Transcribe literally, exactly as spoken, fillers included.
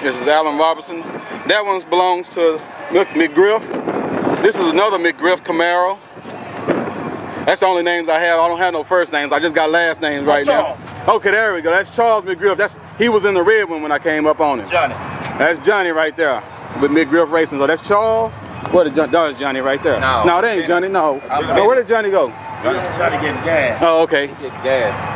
This is Allen Robertson. That one belongs to McGriff. This is another McGriff Camaro. That's the only names I have. I don't have no first names. I just got last names right now. Okay, there we go. That's Charles McGriff. That's he was in the red one when I came up on him. Johnny. That's Johnny right there with McGriff Racing. So that's Charles. Where did Johnny? That was Johnny right there. No, no, that ain't Johnny. No. No, where did Johnny go? Johnny getting gas. Oh, okay. He getting gas.